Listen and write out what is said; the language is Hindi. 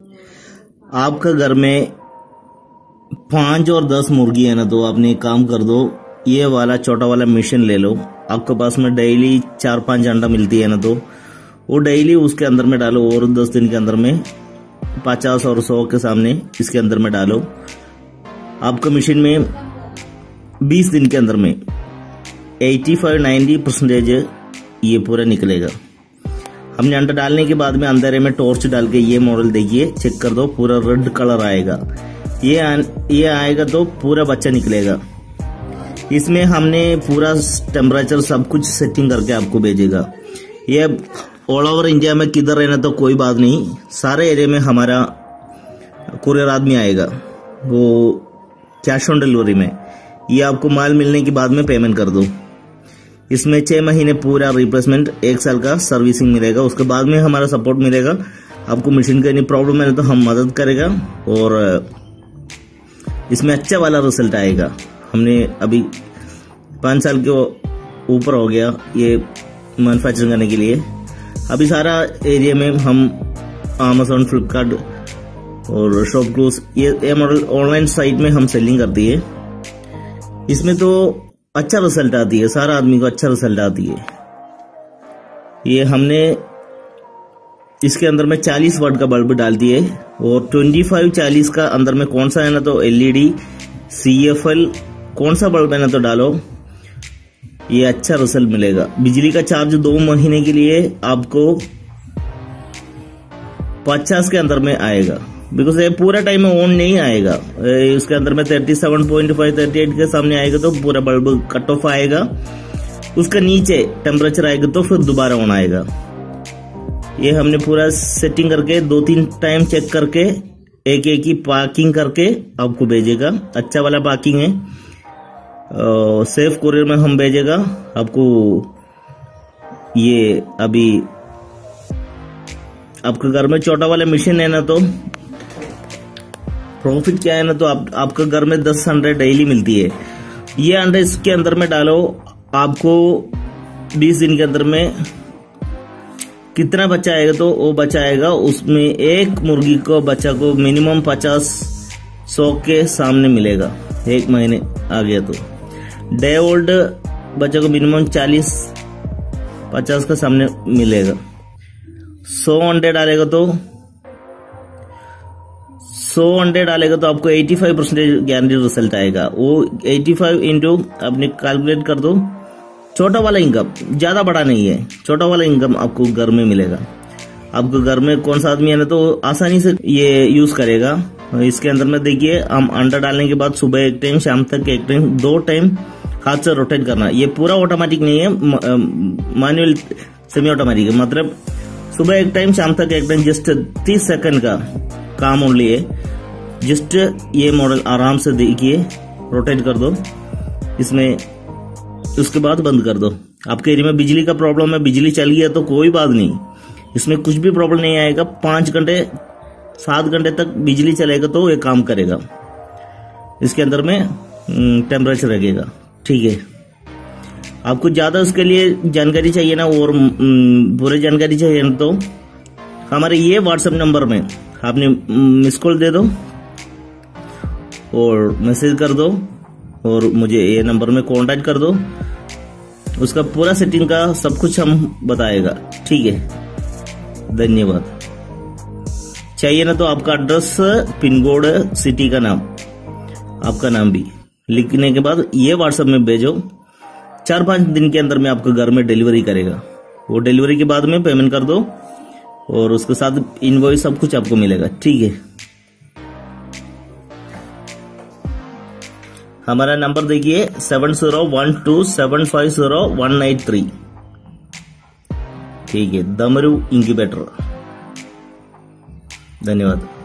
आपका घर में 5 और 10 मुर्गी है ना, तो आपने एक काम कर दो, ये वाला छोटा वाला मशीन ले लो। आपके पास में डेली 4-5 अंडा मिलती है ना, तो वो डेली उसके अंदर में डालो और 10 दिन के अंदर में 50 और 100 के सामने इसके अंदर में डालो। आपका मशीन में 20 दिन के अंदर में 85-90% ये पूरा निकलेगा। हमने अंडा डालने के बाद में अंधेरे में टॉर्च डाल के ये मॉडल देखिए, चेक कर दो, पूरा रेड कलर आएगा। ये आएगा तो पूरा बच्चा निकलेगा। इसमें हमने पूरा टेम्परेचर सब कुछ सेटिंग करके आपको भेजेगा। ये ऑल ओवर इंडिया में किधर रहना तो कोई बात नहीं, सारे एरिया में हमारा कुरियर आदमी आएगा, वो कैश ऑन डिलीवरी में। ये आपको माल मिलने के बाद में पेमेंट कर दो। इसमें 6 महीने पूरा रिप्लेसमेंट, 1 साल का सर्विसिंग मिलेगा। उसके बाद में हमारा सपोर्ट मिलेगा। आपको मशीन का नहीं प्रॉब्लम है तो हम मदद करेगा और इसमें अच्छा वाला रिजल्ट आएगा। हमने अभी 5 साल के ऊपर हो गया ये मैन्युफैक्चरिंग करने के लिए। अभी सारा एरिया में हम अमेज़न, फ्लिपकार्ट और शॉपक्लूज ये मॉडल ऑनलाइन साइट में हम सेलिंग करती है। इसमें तो अच्छा रिजल्ट आती है, सारा आदमी को अच्छा रिजल्ट आती है। ये हमने इसके अंदर में 40 वाट का बल्ब डाल दिए और 25-40 का अंदर में कौन सा है ना, तो LED, CFL कौन सा बल्ब है ना तो डालो, ये अच्छा रिजल्ट मिलेगा। बिजली का चार्ज 2 महीने के लिए आपको 50 के अंदर में आएगा, बिकॉज ये पूरा टाइम में ऑन नहीं आएगा। उसके अंदर में 37.5, 38 के सामने आएगा तो पूरा बल्ब कट ऑफ आएगा। उसका नीचे टेम्परेचर आएगा तो फिर दोबारा ऑन आएगा। ये हमने पूरा सेटिंग करके 2-3 टाइम चेक करके एक की पैकिंग करके आपको भेजेगा। अच्छा वाला पैकिंग है, सेफ कुरियर में हम भेजेगा आपको। ये अभी आपके घर में छोटा वाला मशीन है ना, तो प्रॉफिट क्या है ना, तो आपका घर में 10 अंडे डेली मिलती है। ये अंडे इसके अंदर में डालो, आपको 20 दिन के अंदर में कितना बच्चा आएगा तो वो बच्चा आएगा। उसमें एक मुर्गी को बच्चा को मिनिमम 50-100 के सामने मिलेगा। 1 महीने आ गया तो डे ओल्ड बच्चा को मिनिमम 40-50 के सामने मिलेगा। 100 अंडे डालेगा तो 100 अंडे डालेगा तो आपको 85% गारंटी रिजल्ट आएगा। वो 85 इंटू आपने कैलकुलेट कर दो। छोटा वाला इनकम, ज्यादा बड़ा नहीं है, छोटा वाला इनकम आपको घर में मिलेगा। आपको घर में कौन सा आदमी है ना तो आसानी से ये यूज करेगा। इसके अंदर में देखिए, हम अंडा डालने के बाद सुबह 1 टाइम, शाम तक 1 टाइम, 2 टाइम हाथ से रोटेट करना। ये पूरा ऑटोमेटिक नहीं है, मैनुअल सेमी ऑटोमेटिक है। मतलब सुबह 1 टाइम, शाम तक 1 टाइम, जस्ट 30 सेकंड का काम ओनली है। जस्ट ये मॉडल आराम से देखिए, रोटेट कर दो इसमें, उसके बाद बंद कर दो। आपके एरिया में बिजली का प्रॉब्लम है, बिजली चल गया तो कोई बात नहीं, इसमें कुछ भी प्रॉब्लम नहीं आएगा। 5 घंटे 7 घंटे तक बिजली चलेगा तो ये काम करेगा। इसके अंदर में टेम्परेचर लगेगा, ठीक है। आपको ज्यादा उसके लिए जानकारी चाहिए ना और पूरी जानकारी चाहिए ना, तो हमारे ये व्हाट्सएप नंबर में आपने मिस कॉल दे दो और मैसेज कर दो और मुझे ये नंबर में कांटेक्ट कर दो। उसका पूरा सेटिंग का सब कुछ हम बताएगा, ठीक है। धन्यवाद। चाहिए ना तो आपका एड्रेस, पिन कोड, सिटी का नाम, आपका नाम भी लिखने के बाद ये व्हाट्सएप में भेजो। 4-5 दिन के अंदर में आपके घर में डिलीवरी करेगा। वो डिलीवरी के बाद में पेमेंट कर दो और उसके साथ इनवॉइस सब कुछ आपको मिलेगा, ठीक है। हमारा नंबर देखिए 7012750183, ठीक है। दमरू इंक्यूबेटर। धन्यवाद।